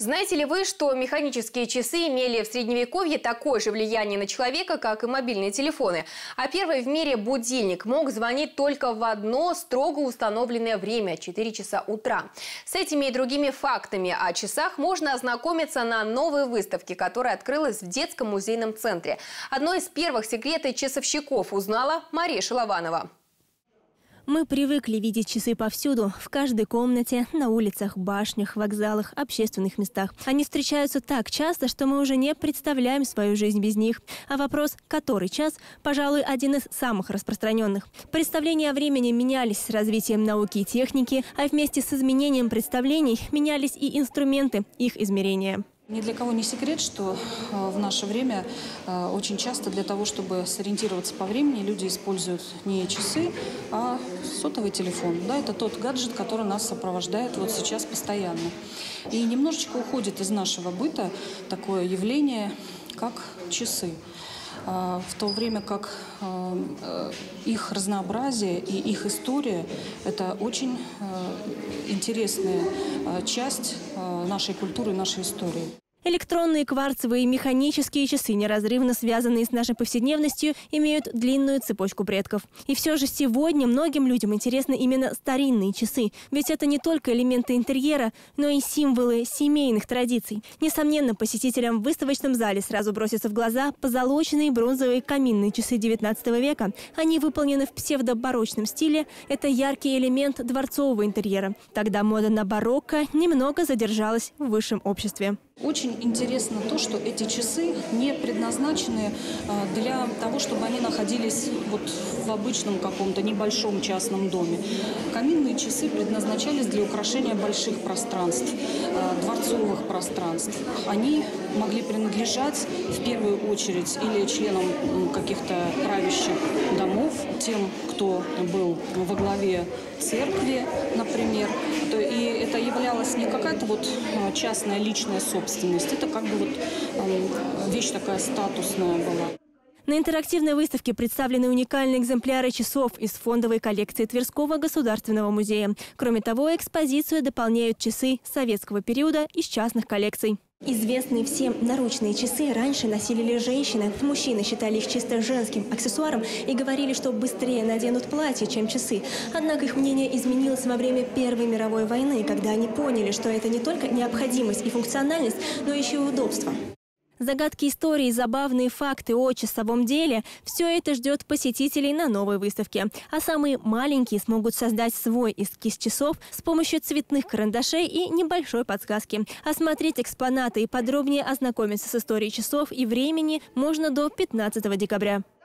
Знаете ли вы, что механические часы имели в Средневековье такое же влияние на человека, как и мобильные телефоны? А первый в мире будильник мог звонить только в одно строго установленное время – 4 часа утра. С этими и другими фактами о часах можно ознакомиться на новой выставке, которая открылась в детском музейном центре. Одно из первых секретов часовщиков узнала Мария Шилованова. Мы привыкли видеть часы повсюду, в каждой комнате, на улицах, башнях, вокзалах, общественных местах. Они встречаются так часто, что мы уже не представляем свою жизнь без них. А вопрос «который час?» пожалуй, один из самых распространенных. Представления о времени менялись с развитием науки и техники, а вместе с изменением представлений менялись и инструменты их измерения. Ни для кого не секрет, что в наше время очень часто для того, чтобы сориентироваться по времени, люди используют не часы, а сотовый телефон. Да, это тот гаджет, который нас сопровождает вот сейчас постоянно. И немножечко уходит из нашего быта такое явление, как часы. В то время как их разнообразие и их история – это очень интересная часть нашей культуры, нашей истории. Электронные, кварцевые и механические часы, неразрывно связанные с нашей повседневностью, имеют длинную цепочку предков. И все же сегодня многим людям интересны именно старинные часы. Ведь это не только элементы интерьера, но и символы семейных традиций. Несомненно, посетителям в выставочном зале сразу бросятся в глаза позолоченные бронзовые каминные часы XIX века. Они выполнены в псевдобарочном стиле. Это яркий элемент дворцового интерьера. Тогда мода на барокко немного задержалась в высшем обществе. Очень интересно то, что эти часы не предназначены для того, чтобы они находились вот в обычном каком-то небольшом частном доме. Каминные часы предназначались для украшения больших пространств, дворцовых пространств. Они могли принадлежать в первую очередь или членам каких-то правящих домов, тем, кто был во главе церкви, например. И это являлось не какая-то вот частная личная собственность, это как бы вот вещь такая статусная была. На интерактивной выставке представлены уникальные экземпляры часов из фондовой коллекции Тверского государственного музея. Кроме того, экспозицию дополняют часы советского периода из частных коллекций. Известные всем наручные часы раньше носили лишь женщины. Мужчины считали их чисто женским аксессуаром и говорили, что быстрее наденут платье, чем часы. Однако их мнение изменилось во время Первой мировой войны, когда они поняли, что это не только необходимость и функциональность, но еще и удобство. Загадки истории, забавные факты о часовом деле – все это ждет посетителей на новой выставке. А самые маленькие смогут создать свой эскиз часов с помощью цветных карандашей и небольшой подсказки. Осмотреть экспонаты и подробнее ознакомиться с историей часов и времени можно до 15 декабря.